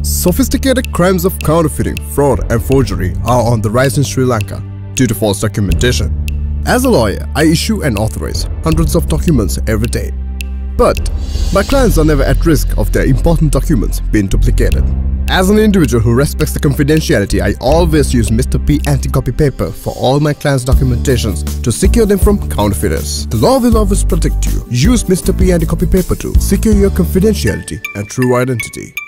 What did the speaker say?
Sophisticated crimes of counterfeiting, fraud and forgery are on the rise in Sri Lanka due to false documentation. As a lawyer, I issue and authorize hundreds of documents every day. But my clients are never at risk of their important documents being duplicated. As an individual who respects the confidentiality, I always use Mr. P anti-copy paper for all my clients' documentations to secure them from counterfeiters. The law will always protect you. Use Mr. P anti-copy paper to secure your confidentiality and true identity.